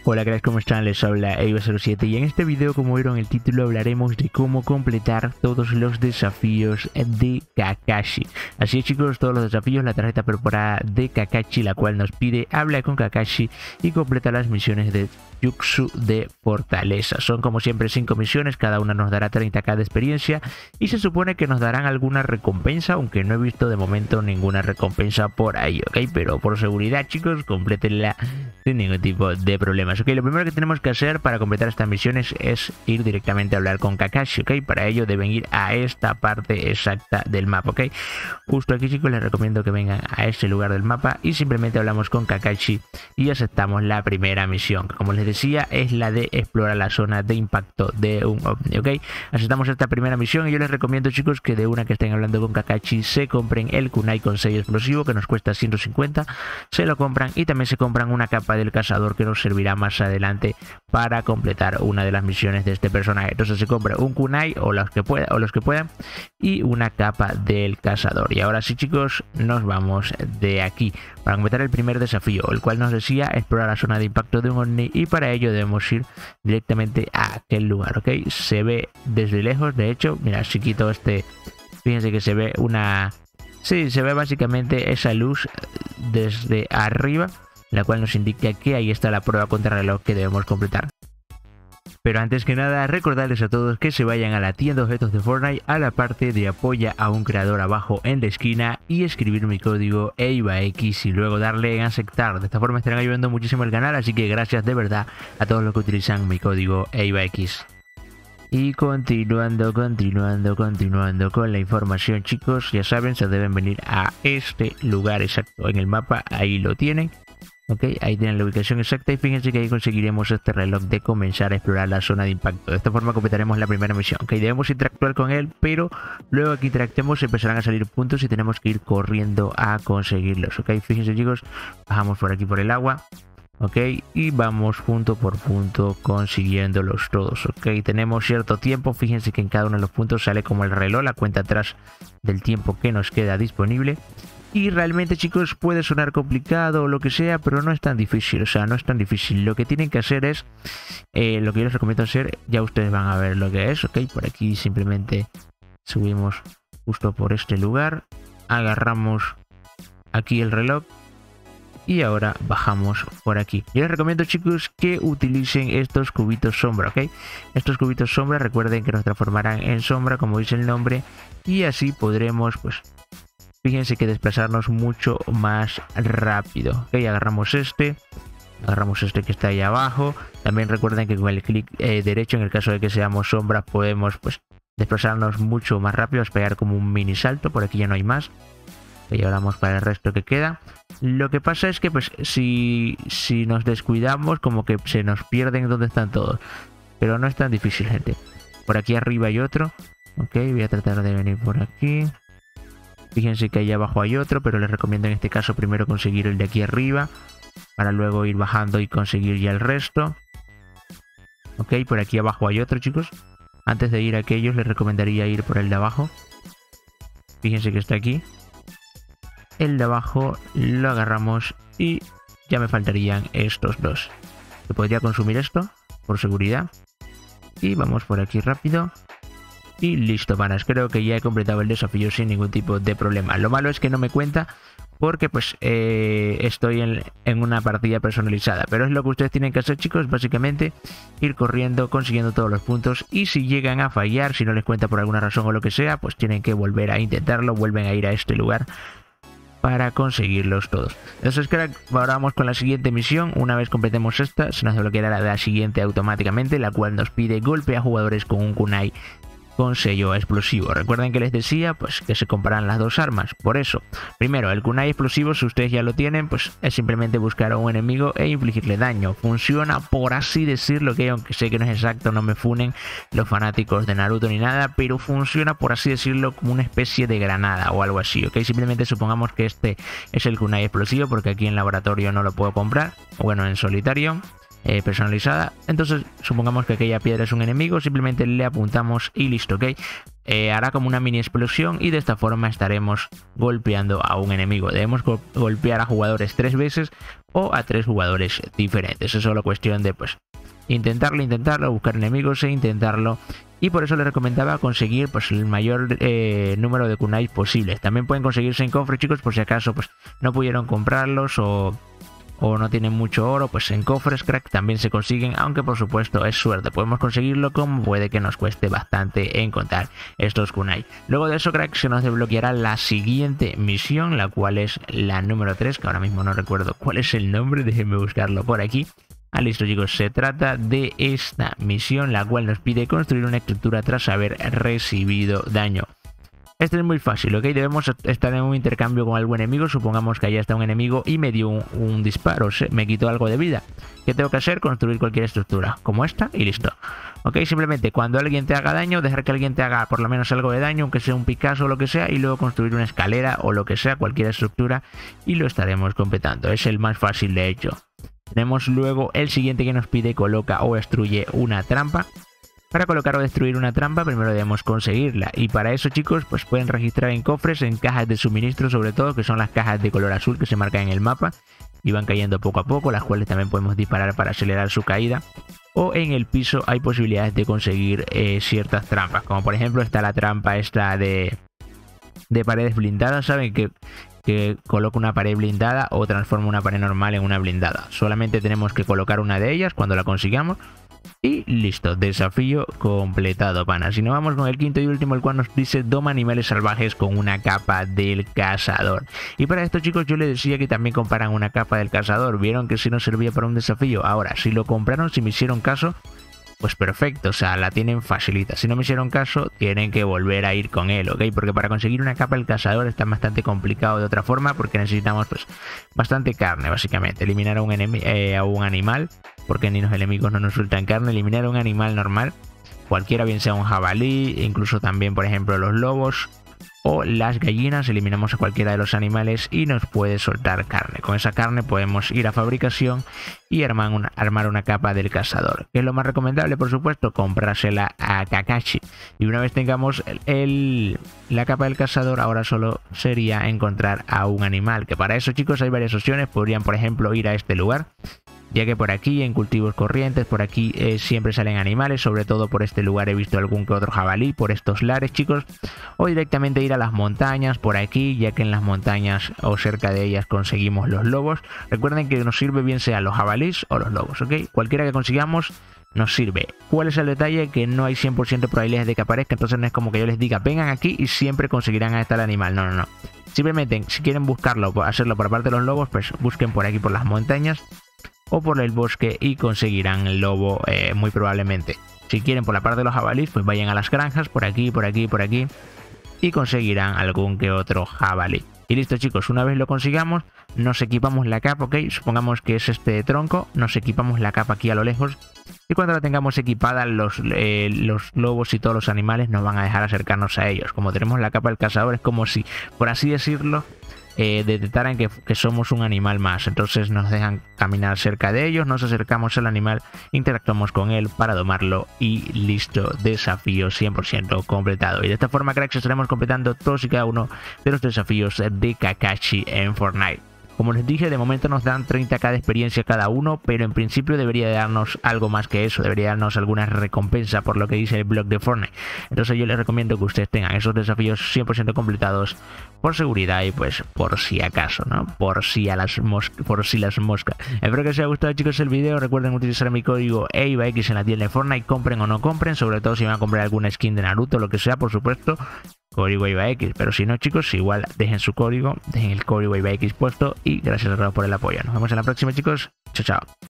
Hola cracks, ¿cómo están? Les habla Eiva07 y en este video, como vieron el título, hablaremos de cómo completar todos los desafíos de Kakashi. Así es chicos, todos los desafíos, la tarjeta preparada de Kakashi, la cual nos pide habla con Kakashi y completa las misiones de Jutsu de Fortaleza. Son como siempre 5 misiones, cada una nos dará 30k de experiencia y se supone que nos darán alguna recompensa, aunque no he visto de momento ninguna recompensa por ahí, ¿ok? Pero por seguridad chicos, complétenla sin ningún tipo de problemas. Ok, lo primero que tenemos que hacer para completar estas misiones es ir directamente a hablar con Kakashi, ok. Para ello deben ir a esta parte exacta del mapa, ok. Justo aquí chicos les recomiendo que vengan a este lugar del mapa y simplemente hablamos con Kakashi y aceptamos la primera misión, que como les decía es la de explorar la zona de impacto de un ovni, ok. Aceptamos esta primera misión y yo les recomiendo chicos que de una que estén hablando con Kakashi se compren el kunai con sello explosivo que nos cuesta 150, se lo compran y también se compran una capa del cazador que nos servirá más adelante para completar una de las misiones de este personaje. Entonces se compra un kunai o los que puedan y una capa del cazador. Y ahora sí chicos, nos vamos de aquí para completar el primer desafío, el cual nos decía explorar la zona de impacto de un ovni, y para ello debemos ir directamente a aquel lugar, ok. Se ve desde lejos, de hecho, mira, si quito este, fíjense que se ve una... Sí, se ve básicamente esa luz desde arriba, la cual nos indica que ahí está la prueba contrarreloj que debemos completar. Pero antes que nada, recordarles a todos que se vayan a la tienda de objetos de Fortnite, a la parte de apoya a un creador abajo en la esquina y escribir mi código EIVAX y luego darle en aceptar. De esta forma estarán ayudando muchísimo al canal, así que gracias de verdad a todos los que utilizan mi código EIVAX. Y continuando con la información chicos, ya saben, se deben venir a este lugar exacto en el mapa, ahí lo tienen. Ok, ahí tienen la ubicación exacta y fíjense que ahí conseguiremos este reloj de comenzar a explorar la zona de impacto. De esta forma completaremos la primera misión. Ok, debemos interactuar con él, pero luego que interactuemos empezarán a salir puntos y tenemos que ir corriendo a conseguirlos. Ok, fíjense chicos, bajamos por aquí por el agua. Ok, y vamos punto por punto consiguiéndolos todos. Ok, tenemos cierto tiempo, fíjense que en cada uno de los puntos sale como el reloj, la cuenta atrás del tiempo que nos queda disponible. Y realmente chicos puede sonar complicado o lo que sea, pero no es tan difícil, o sea, no es tan difícil. Lo que tienen que hacer es, lo que yo les recomiendo hacer, ya ustedes van a ver lo que es, ok. Por aquí simplemente subimos justo por este lugar, agarramos aquí el reloj y ahora bajamos por aquí. Yo les recomiendo chicos que utilicen estos cubitos sombra, ok. Estos cubitos sombra recuerden que nos transformarán en sombra como dice el nombre y así podremos pues... Fíjense que desplazarnos mucho más rápido. Ok, agarramos este que está ahí abajo. También recuerden que con el clic derecho, en el caso de que seamos sombras, podemos pues desplazarnos mucho más rápido, es pegar como un mini salto. Por aquí ya no hay más. Y ahora vamos para el resto que queda. Lo que pasa es que pues si nos descuidamos, como que se nos pierden donde están todos. Pero no es tan difícil, gente. Por aquí arriba hay otro. Ok, voy a tratar de venir por aquí. Fíjense que ahí abajo hay otro, pero les recomiendo en este caso primero conseguir el de aquí arriba, para luego ir bajando y conseguir ya el resto. Ok, por aquí abajo hay otro chicos. Antes de ir a aquellos les recomendaría ir por el de abajo. Fíjense que está aquí. El de abajo lo agarramos y ya me faltarían estos dos. Se podría consumir esto, por seguridad. Y vamos por aquí rápido. Y listo, panas, creo que ya he completado el desafío sin ningún tipo de problema. Lo malo es que no me cuenta porque pues estoy en una partida personalizada. Pero es lo que ustedes tienen que hacer chicos, básicamente ir corriendo, consiguiendo todos los puntos. Y si llegan a fallar, si no les cuenta por alguna razón o lo que sea, pues tienen que volver a intentarlo, vuelven a ir a este lugar para conseguirlos todos. Entonces crack, ahora vamos con la siguiente misión. Una vez completemos esta, se nos desbloqueará la siguiente automáticamente, la cual nos pide golpea a jugadores con un kunai con sello explosivo. Recuerden que les decía pues que se comparan las dos armas. Por eso, primero, el kunai explosivo, si ustedes ya lo tienen, pues es simplemente buscar a un enemigo e infligirle daño. Funciona, por así decirlo, que aunque sé que no es exacto, no me funen los fanáticos de Naruto ni nada, pero funciona, por así decirlo, como una especie de granada o algo así, ok. Simplemente supongamos que este es el kunai explosivo, porque aquí en laboratorio no lo puedo comprar, o bueno, en solitario. Personalizada. Entonces supongamos que aquella piedra es un enemigo, simplemente le apuntamos y listo, ok. hará como una mini explosión y de esta forma estaremos golpeando a un enemigo. Debemos golpear a jugadores 3 veces o a 3 jugadores diferentes. Es solo cuestión de pues intentarlo, buscar enemigos e intentarlo. Y por eso les recomendaba conseguir pues el mayor número de kunais posibles. También pueden conseguirse en cofres, chicos, por si acaso pues no pudieron comprarlos o no tienen mucho oro, pues en cofres, crack, también se consiguen, aunque por supuesto es suerte. Podemos conseguirlo, como puede que nos cueste bastante encontrar estos kunai. Luego de eso, crack, se nos desbloqueará la siguiente misión, la cual es la número 3, que ahora mismo no recuerdo cuál es el nombre, déjenme buscarlo por aquí. Listo, chicos, se trata de esta misión, la cual nos pide construir una estructura tras haber recibido daño. Este es muy fácil, ¿ok? Debemos estar en un intercambio con algún enemigo. Supongamos que allá está un enemigo y me dio un disparo, me quitó algo de vida. ¿Qué tengo que hacer? Construir cualquier estructura, como esta, y listo. ¿Ok? Simplemente cuando alguien te haga daño, dejar que alguien te haga por lo menos algo de daño, aunque sea un Picasso o lo que sea, y luego construir una escalera o lo que sea, cualquier estructura, y lo estaremos completando. Es el más fácil, de hecho. Tenemos luego el siguiente que nos pide coloca o destruye una trampa. Para colocar o destruir una trampa primero debemos conseguirla, y para eso, chicos, pues pueden registrar en cofres, en cajas de suministro sobre todo, que son las cajas de color azul que se marcan en el mapa y van cayendo poco a poco, las cuales también podemos disparar para acelerar su caída. O en el piso hay posibilidades de conseguir ciertas trampas, como por ejemplo está la trampa esta de paredes blindadas, ¿saben? Que coloca una pared blindada o transforma una pared normal en una blindada. Solamente tenemos que colocar una de ellas cuando la consigamos. Y listo, desafío completado, pana. Si nos vamos con el quinto y último, el cual nos dice doma animales salvajes con una capa del cazador. Y para esto, chicos, yo les decía que también compraran una capa del cazador. Vieron que si no servía para un desafío. Ahora, si lo compraron, si me hicieron caso, pues perfecto, o sea, la tienen facilita. Si no me hicieron caso, tienen que volver a ir con él, ¿ok? Porque para conseguir una capa del cazador está bastante complicado de otra forma, porque necesitamos pues bastante carne, básicamente. Eliminar a un animal, porque ni los enemigos no nos sueltan carne. Eliminar a un animal normal, cualquiera, bien sea un jabalí, incluso también, por ejemplo, los lobos o las gallinas. Eliminamos a cualquiera de los animales y nos puede soltar carne. Con esa carne podemos ir a fabricación y armar una capa del cazador, que es lo más recomendable, por supuesto, comprársela a Kakashi. Y una vez tengamos la capa del cazador, ahora solo sería encontrar a un animal, que para eso, chicos, hay varias opciones. Podrían, por ejemplo, ir a este lugar, ya que por aquí en cultivos corrientes, por aquí siempre salen animales. Sobre todo por este lugar he visto algún que otro jabalí, por estos lares, chicos. O directamente ir a las montañas por aquí, ya que en las montañas o cerca de ellas conseguimos los lobos. Recuerden que nos sirve bien sea los jabalís o los lobos, ¿ok? Cualquiera que consigamos nos sirve. ¿Cuál es el detalle? Que no hay 100% probabilidades de que aparezca. Entonces no es como que yo les diga vengan aquí y siempre conseguirán a estar el animal. No, no, no. Simplemente si quieren buscarlo, hacerlo por parte de los lobos, pues busquen por aquí por las montañas o por el bosque y conseguirán el lobo muy probablemente. Si quieren por la parte de los jabalíes, pues vayan a las granjas, por aquí, por aquí, por aquí, y conseguirán algún que otro jabalí. Y listo, chicos, una vez lo consigamos, nos equipamos la capa, ok, supongamos que es este tronco, nos equipamos la capa aquí a lo lejos, y cuando la tengamos equipada, los lobos y todos los animales nos van a dejar acercarnos a ellos. Como tenemos la capa del cazador, es como si, por así decirlo, detectaran que somos un animal más. Entonces nos dejan caminar cerca de ellos, nos acercamos al animal, interactuamos con él para domarlo y listo, desafío 100% completado. Y de esta forma, cracks, estaremos completando todos y cada uno de los desafíos de Kakashi en Fortnite. Como les dije, de momento nos dan 30k de experiencia cada uno, pero en principio debería darnos algo más que eso, debería darnos alguna recompensa por lo que dice el blog de Fortnite. Entonces yo les recomiendo que ustedes tengan esos desafíos 100% completados por seguridad y pues por si acaso, ¿no? Por si las moscas. Espero que os haya gustado, chicos, el video. Recuerden utilizar mi código EIVAX en la tienda de Fortnite, compren o no compren, sobre todo si van a comprar alguna skin de Naruto, lo que sea, por supuesto. Código EIVAX, pero si no, chicos, igual dejen su código, dejen el código EIVAX puesto y gracias a todos por el apoyo. Nos vemos en la próxima, chicos. Chao, chao.